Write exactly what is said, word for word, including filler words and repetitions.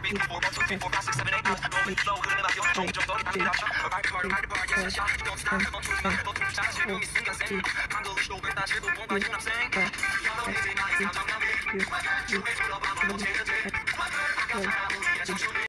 three, four, one, two, three, four, five, six, seven, eight, nine, rolling slow, 흐르는 라디오 종 정도 당기다 Ride the bar, ride the bar, yes, it's shot Don't stop, don't lose my, don't lose my 지금이 순간생 한글로 왜 다시도 뭔가 유남생 여러 이제 나의 사정남이 주에 둘러봐 너 제일 제 아까 사람을 위해